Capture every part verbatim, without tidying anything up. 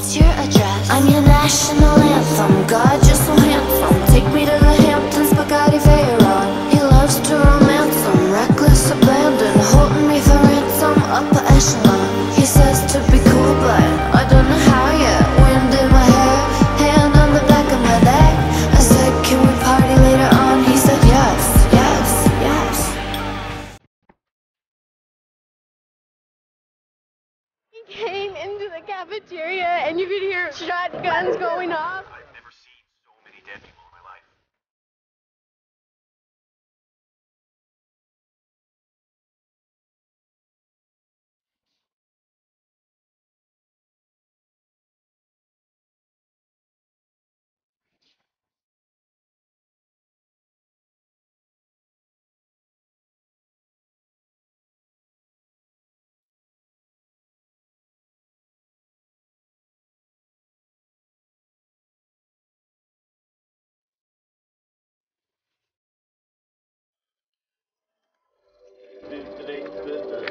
what's your address? I'm your national anthem. God, you're so handsome. Take me to the Hamptons, Bugatti Veyron. He loves to romance them, reckless abandon, holding me for ransom, upper echelon. He says to be cool, but I don't know how yet. Wind in my hair, hand on the back of my leg. I said, can we party later on? He said yes, yes, yes. He came into the cafeteria and you could hear shotguns going off. I've never seen so many dead people in my life. Today's business.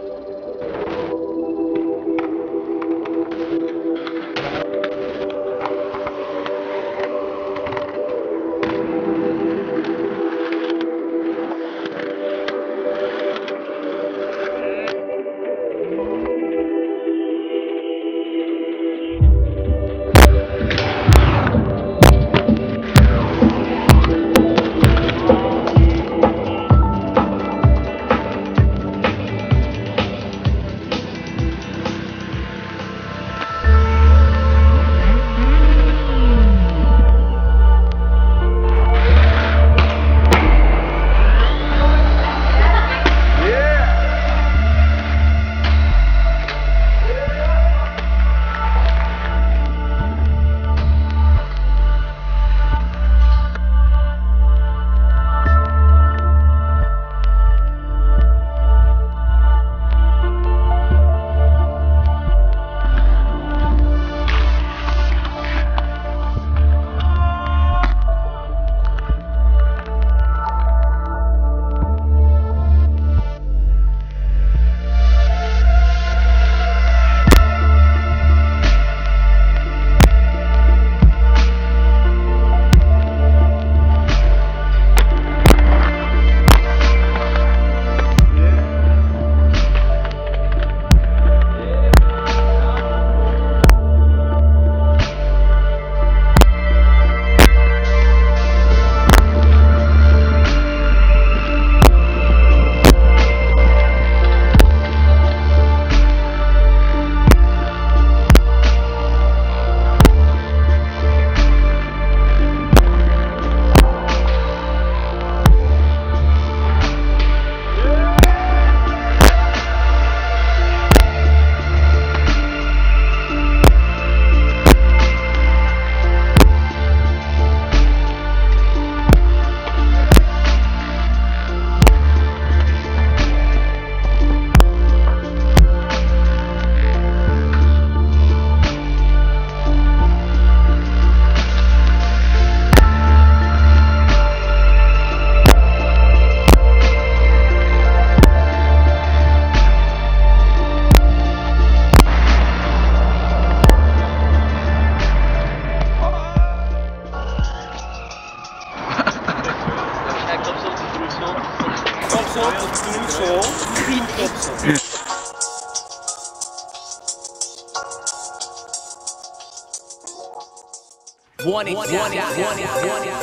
One it, one it, one it, one it, one it.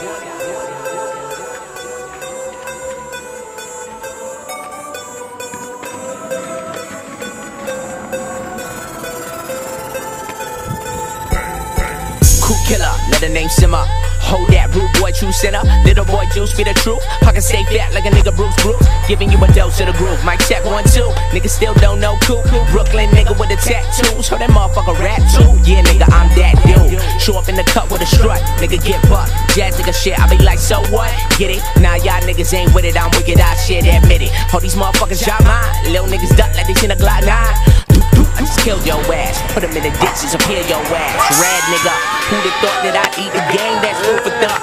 Cool killer, let the name simmer. Hold that rude boy, true sinner. Little boy juice, be the truth. Pocket stay fat like a nigga Bruce Bruce. Giving you a dose of the groove. Mic check one, two. Niggas still don't know cool. Brooklyn nigga with the tattoos. Hold that motherfucker rap too. Yeah, nigga, I'm that dude. Show up in the cup with a strut. Nigga get bucked. Jazz nigga shit, I be like, so what? Get it? Nah, y'all niggas ain't with it. I'm wicked, I shit, admit it. All these motherfuckers shot mine. Little niggas duck like they seen a Glock nine. I just killed your ass, put him in the ditches, appeal your ass. Rad nigga, who'da thought that I'd eat the game that's food for thought?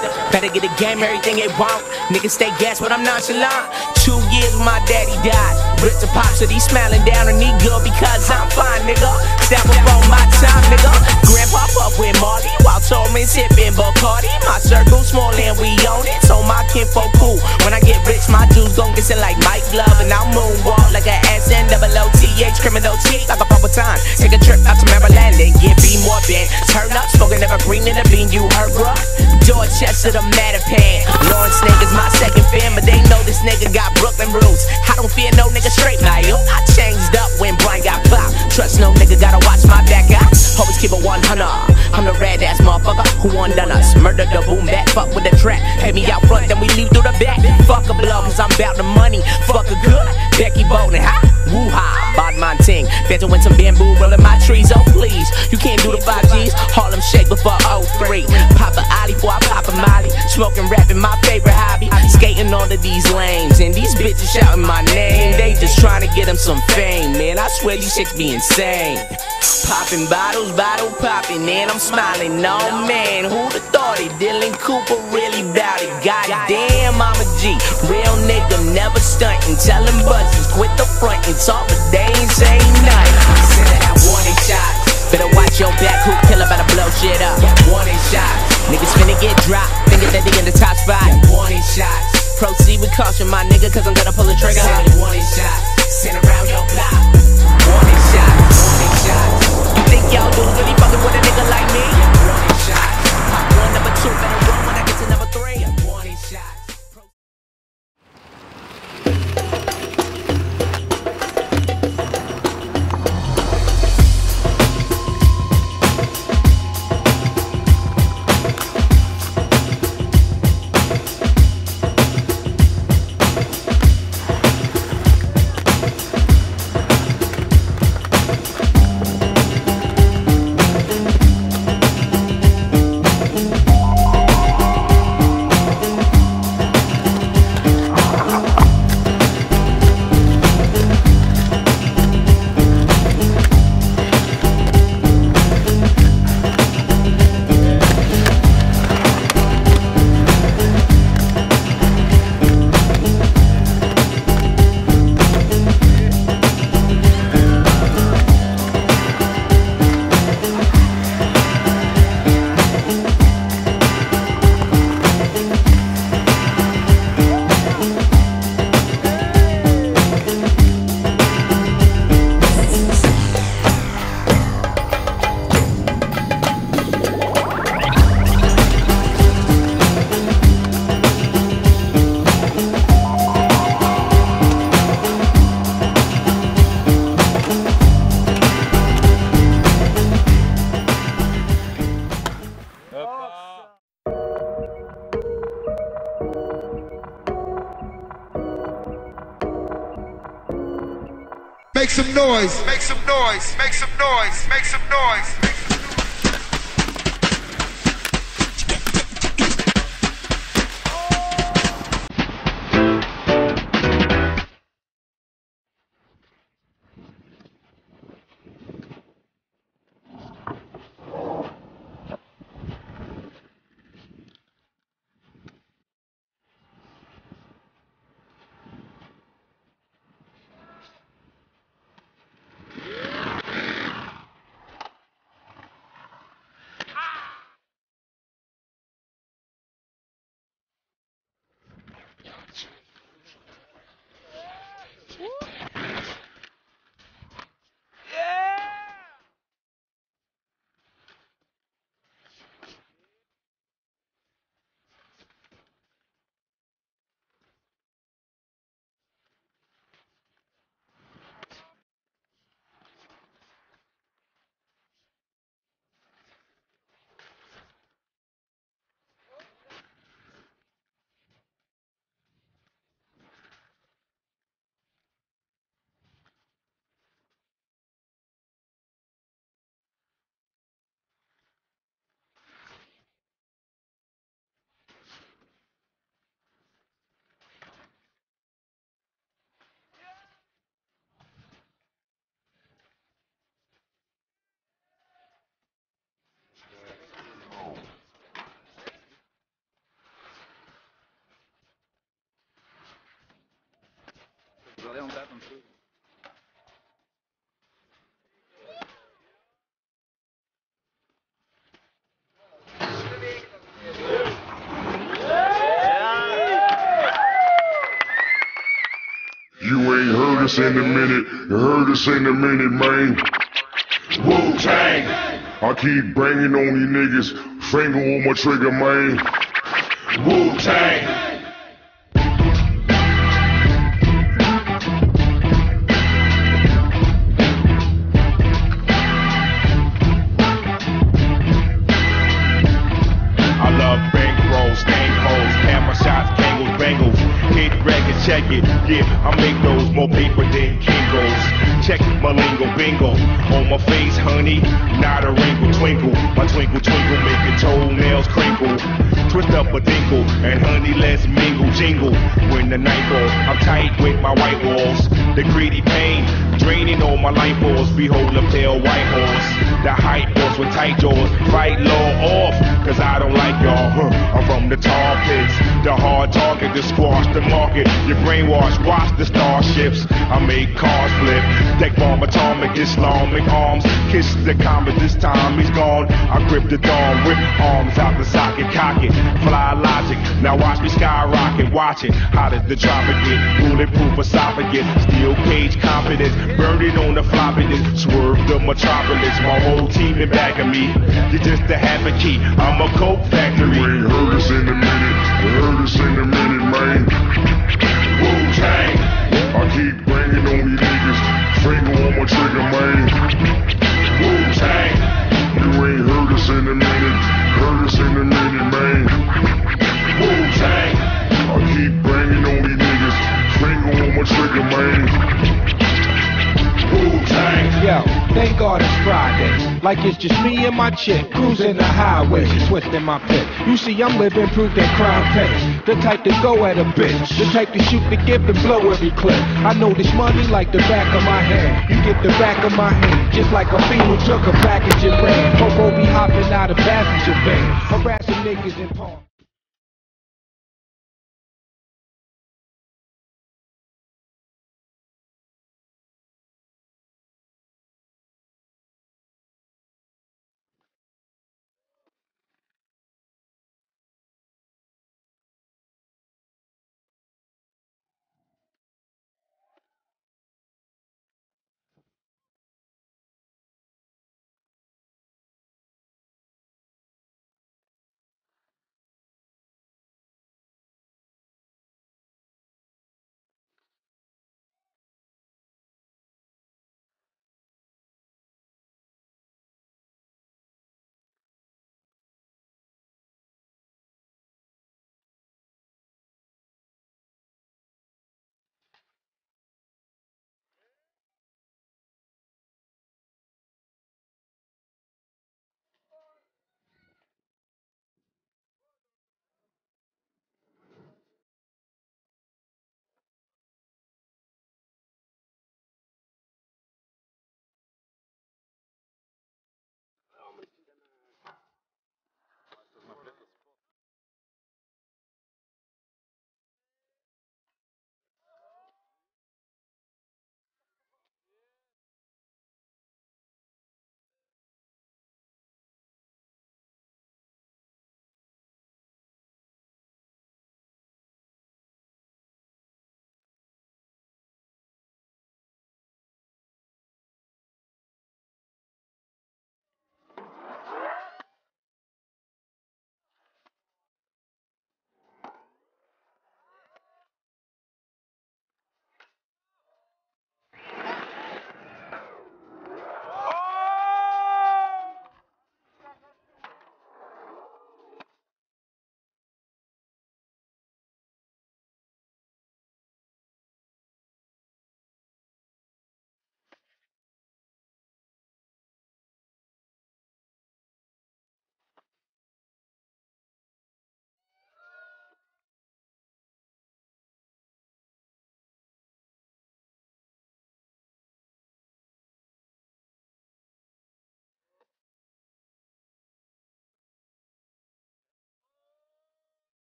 better get a game, everything they want. Niggas stay gas, but I'm nonchalant. Two years when my daddy died. Ripped the pop, so he smiling down on me good because I'm fine, nigga. Step before my time, nigga. Grandpa up with Marty while Torment sipping Bacardi. My circle small and we own it, so my kinfolk cool. When I get rich, my dudes gon' get it like Mike Love, and I'll moonwalk like a S N O O T H criminal T like a proper time. Take a trip out to Maryland and get B more bent. Turn up, smoking evergreen in the bean, you heard, bruh. Dorchester the Mattapan. Lawrence niggas my second fan, but they know this nigga got Brooklyn roots. I don't fear no nigga straight like you. I changed up when Brian got popped. Trust no nigga, gotta watch my back out. Always keep it one hundred. I'm the red ass motherfucker who undone us. Murder the boom back, fuck with the track. Pay me out front, then we leave through the back. Fuck a blow, cause I'm bout the money. Fuck a good, Becky Bolton, ha? Woo-ha, bought my ting. Better win some bamboo, rolling my trees, oh please. You can't do the five G's, Harlem Shake before oh three. Pop a Ollie before I pop a Molly. Smoking, rapping, my favorite hobby. Skating all of these lanes, and these bitches shouting my name. They just trying to get them some fame, man. I swear these chicks be insane. Popping bottles, bottle popping, and I'm smiling. No man, who'da thought it? Dylan Cooper really bout it. Goddamn, I'm a G, real nigga, never stuntin'. Tellin' buzzes, quit the front and talk, but they ain't say nothing. Sending out warning shots. Better watch your back, who killer better blow shit up. Warning shots. Niggas finna get dropped, finger that they in the top spot. Warning shots. Proceed with caution, my nigga, cause I'm gonna pull the trigger. Warning shots. Send around your block. Warning shots. Warning shots. You think y'all dudes really fucking with a nigga like me? Warning shots. Pop one, number two, better run when I get to number three. Warning shots. Make some noise, make some noise, make some noise, make some noise. Leon tá com tudo. You ain't heard us in a minute, you heard us in a minute, man. Wu-Tang, I keep banging on you niggas, finger on my trigger, man. Wu-Tang. I love bankrolls, stank holes, camera shots, bangles, bangles. Hit records, check it, yeah, I make those more paper than Kingos. Check my lingo, bingo, on my face, honey, not a wrinkle, twinkle. My twinkle, twinkle, make your toenails crinkle. Twist up a dinkle, and honey, let's mingle, jingle. When the night falls, I'm tight with my white walls. The greedy pain, draining all my light balls. Behold a pale white horse, the hype horse with tight jaws. Fight law off, cause I don't like y'all, huh. I'm from the tar pits, the hard target to squash the market. Your brainwash, watch the starships. I make cars flip, deck bomb atomic, Islamic arms. Kiss the comet, this time he's gone. I grip the dawn, whip arms out the socket, cock it. Fly logic, now watch me skyrocket. Watch it, how does the tropic get? Bulletproof esophagus, steel cage confidence. Burn it on the floppy disk, swerve the metropolis. My whole team in back of me. You're just a habit key, I'm a coke factory. You ain't heard us in a minute, you heard us in a minute, man. Wu-Tang, I keep banging on you niggas, finger on my trigger, man. Wu-Tang, you ain't heard us in a minute, heard us in a minute, man. Wu-Tang, I keep banging on you niggas, finger on my trigger, man. Wu-Tang. Yo, thank God it's Friday. Like it's just me and my chick cruising the highway, twisting my pick. You see, I'm living proof that crime pays. The type to go at a bitch, the type to shoot the gift and blow every clip. I know this money like the back of my hand. You get the back of my hand, just like a fiend who took a package and ran. Popo be hopping out of passenger van, harassing niggas in Palm.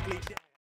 physically dead.